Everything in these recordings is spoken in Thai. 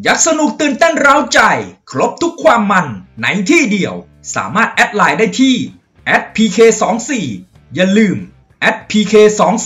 อยากสนุกตื่นเต้นเร้าใจครบทุกความมันในที่เดียวสามารถแอดไลน์ได้ที่ @pk24 อย่าลืม @pk24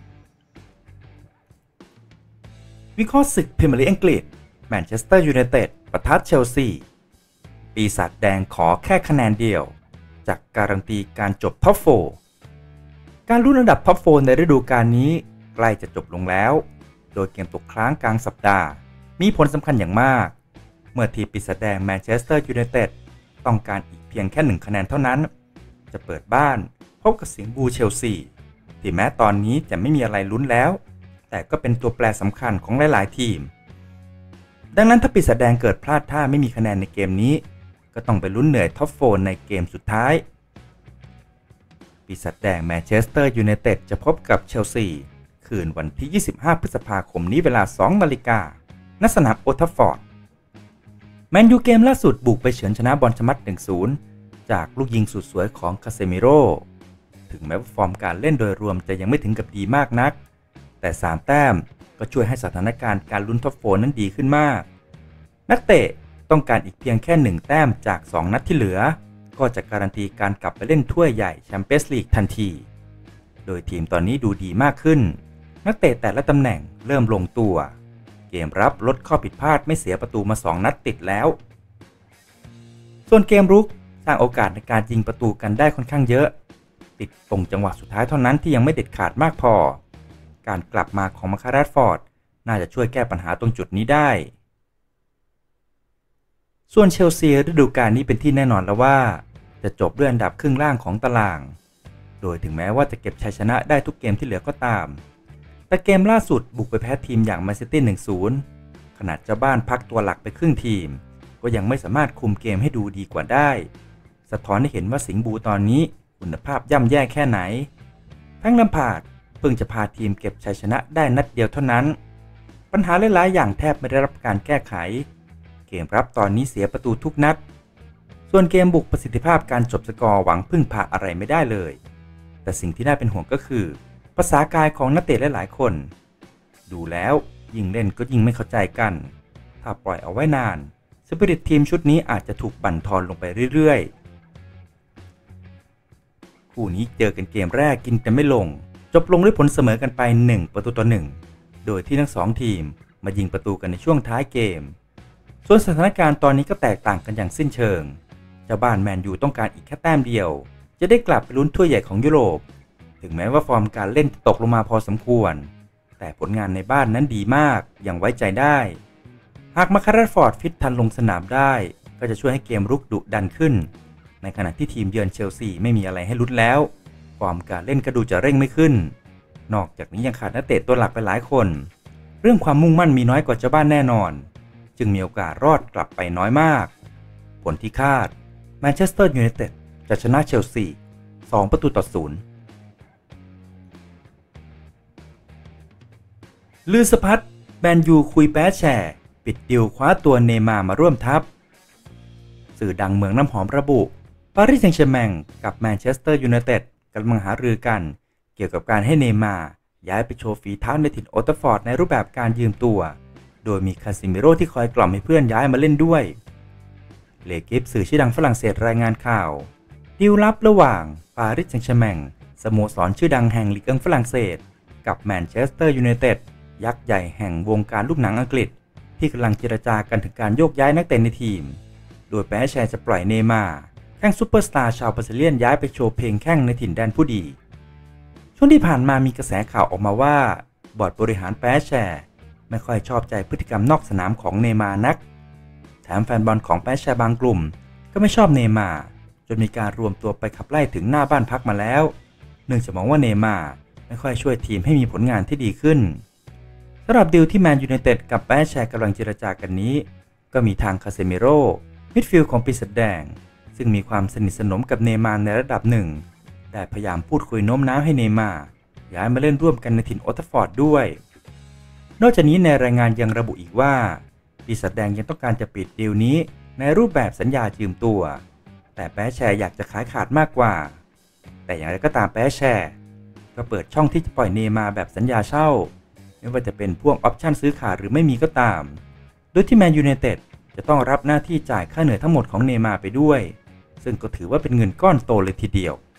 วิเคราะห์ศึกพรีเมียร์ลีกอังกฤษแมนเชสเตอร์ยูไนเต็ดปะทะเชลซีปีศาจแดงขอแค่คะแนนเดียวจากการันตีการจบท็อป4การลุ้นอันดับท็อป4ในฤดูกาลนี้ใกล้จะจบลงแล้วโดยเกมตกค้างกลางสัปดาห์มีผลสำคัญอย่างมากเมื่อทีมปีศาจแดงแมนเชสเตอร์ยูไนเต็ดต้องการอีกเพียงแค่1คะแนนเท่านั้นจะเปิดบ้านพบกับสิงห์บูเชลซีที่แม้ตอนนี้จะไม่มีอะไรลุ้นแล้วแต่ก็เป็นตัวแปรสำคัญของหลายๆทีมดังนั้นถ้าปีศาจแดงเกิดพลาดท่าไม่มีคะแนนในเกมนี้ก็ต้องไปลุ้นเหนื่อยท็อป4ในเกมสุดท้ายปีศาจแดงแมนเชสเตอร์ยูไนเต็ดจะพบกับเชลซีคืนวันที่25พฤษภาคมนี้เวลา 2 นาฬิกาณสนามโอลด์แทัฟฟอร์ดแมนยูเกมล่าสุดบุกไปเฉือนชนะบอร์นมัธ 1-0 จากลูกยิงสุดสวยของคาเซมิโร่ถึงแม้ว่าฟอร์มการเล่นโดยรวมจะยังไม่ถึงกับดีมากนักแต่3แต้มก็ช่วยให้สถานการณ์การลุ้นท็อป4นั้นดีขึ้นมากนักเตะต้องการอีกเพียงแค่1แต้มจาก2นัดที่เหลือก็จะการันตีการกลับไปเล่นถ้วยใหญ่แชมเปี้ยนส์ลีกทันทีโดยทีมตอนนี้ดูดีมากขึ้นนักเตะแต่ละตำแหน่งเริ่มลงตัวเกมรับลดข้อผิดพลาดไม่เสียประตูมา2นัดติดแล้วส่วนเกมรุกสร้างโอกาสในการยิงประตูกันได้ค่อนข้างเยอะติดตรงจังหวะสุดท้ายเท่านั้นที่ยังไม่เด็ดขาดมากพอการกลับมาของมาคาราฟอร์ดน่าจะช่วยแก้ปัญหาตรงจุดนี้ได้ส่วนเชลซีฤดูกาลนี้เป็นที่แน่นอนแล้วว่าจะจบด้วยอันดับครึ่งล่างของตารางโดยถึงแม้ว่าจะเก็บชัยชนะได้ทุกเกมที่เหลือก็ตามแต่เกมล่าสุดบุกไปแพ้ทีมอย่างแมนซิตี้ 1-0 ขนาดเจ้าบ้านพักตัวหลักไปครึ่งทีมก็ยังไม่สามารถคุมเกมให้ดูดีกว่าได้สะท้อนให้เห็นว่าสิงห์บูตอนนี้คุณภาพย่ำแย่แค่ไหนแพง แลมพาร์ดเพิ่งจะพาทีมเก็บชัยชนะได้นัดเดียวเท่านั้นปัญหาหลายๆอย่างแทบไม่ได้รับการแก้ไขเกมรับตอนนี้เสียประตูทุกนัดส่วนเกมบุกประสิทธิภาพการจบสกอร์หวังพึ่งพาอะไรไม่ได้เลยแต่สิ่งที่น่าเป็นห่วงก็คือภาษากายของนักเตะหลายๆคนดูแล้วยิ่งเล่นก็ยิ่งไม่เข้าใจกันถ้าปล่อยเอาไว้นานสปิริตทีมชุดนี้อาจจะถูกบั่นทอนลงไปเรื่อยๆคู่นี้เจอกันเกมแรกกินกันไม่ลงจบลงด้วยผลเสมอกันไป1-1โดยที่ทั้ง2ทีมมายิงประตูกันในช่วงท้ายเกมส่วนสถานการณ์ตอนนี้ก็แตกต่างกันอย่างสิ้นเชิงเจ้าบ้านแมนยูต้องการอีกแค่แต้มเดียวจะได้กลับไปลุ้นถ้วยใหญ่ของยุโรปถึงแม้ว่าฟอร์มการเล่นตกลงมาพอสมควรแต่ผลงานในบ้านนั้นดีมากยังไว้ใจได้หากมาคาราฟอร์ดฟิตทันลงสนามได้ก็จะช่วยให้เกมรุกดุดันขึ้นในขณะที่ทีมเยือนเชลซีไม่มีอะไรให้ลุ้นแล้วฟอร์มการเล่นก็ดูจะเร่งไม่ขึ้นนอกจากนี้ยังขาดนักเตะตัวหลักไปหลายคนเรื่องความมุ่งมั่นมีน้อยกว่าเจ้าบ้านแน่นอนจึงมีโอกาสรอดกลับไปน้อยมากผลที่คาดแมนเชสเตอร์ยูไนเต็ดจะชนะเชลซี2-0ลือสะพัดแมนยูคุยแป๊แชร์ปิดดีลคว้าตัวเนย์มาร์มาร่วมทัพสื่อดังเมืองน้ำหอมระบุปารีสแซงต์แชร์แมงกับแมนเชสเตอร์ยูไนเต็ดกำลังหารือกันเกี่ยวกับการให้เนย์มาร์ย้ายไปโชว์ฝีเท้าในถิ่นโอลด์แทัฟฟอร์ดในรูปแบบการยืมตัวโดยมีคาซิมิโร่ที่คอยกล่อมให้เพื่อนย้ายมาเล่นด้วยเลกิฟสื่อชื่อดังฝรั่งเศสรายงานข่าวดีลลับระหว่างปารีสแซงต์แชร์แมงสโมสรชื่อดังแห่งลีกอังฝรั่งเศสกับแมนเชสเตอร์ยูไนเต็ดยักษ์ใหญ่แห่งวงการลูกหนังอังกฤษที่กำลังเจรจากันถึงการโยกย้ายนักเตะในทีมโดยแปแชร์จะปล่อยเนย์มาร์แข้งซุปเปอร์สตาร์ชาวบราซิเลียนย้ายไปโชว์เพลงแข้งในถิ่นแดนผู้ดีช่วงที่ผ่านมามีกระแสข่าวออกมาว่าบอร์ดบริหารแปแชร์ไม่ค่อยชอบใจพฤติกรรมนอกสนามของเนย์มาร์นักแถมแฟนบอลของแปแชร์บางกลุ่มก็ไม่ชอบเนย์มาร์จนมีการรวมตัวไปขับไล่ถึงหน้าบ้านพักมาแล้วเนื่องจากมองว่าเนย์มาร์ไม่ค่อยช่วยทีมให้มีผลงานที่ดีขึ้นสำหรับดีลที่แมนยูไนเต็ดกับแปแชร์กำลังเจรจากันนี้ก็มีทางคาเซมิโร่มิดฟิลด์ของปีศาจแดงซึ่งมีความสนิทสนมกับเนย์มาร์ในระดับหนึ่งได้พยายามพูดคุยโน้มน้าวให้เนย์มาร์ย้ายมาเล่นร่วมกันในถิ่นโอลด์แทัฟฟอร์ดด้วยนอกจากนี้ในรายงานยังระบุอีกว่าปีศาจแดงยังต้องการจะปิดดีลนี้ในรูปแบบสัญญายืมตัวแต่แปแชร์อยากจะขายขาดมากกว่าแต่อย่างไรก็ตามแปแชร์ก็เปิดช่องที่จะปล่อยเนย์มาร์แบบสัญญาเช่าไม่ว่าจะเป็นพวกออปชั่นซื้อขาดหรือไม่มีก็ตามโดยที่แมนยูไนเต็ดจะต้องรับหน้าที่จ่ายค่าเหนื่อยทั้งหมดของเนย์มาร์ไปด้วยซึ่งก็ถือว่าเป็นเงินก้อนโตเลยทีเดียว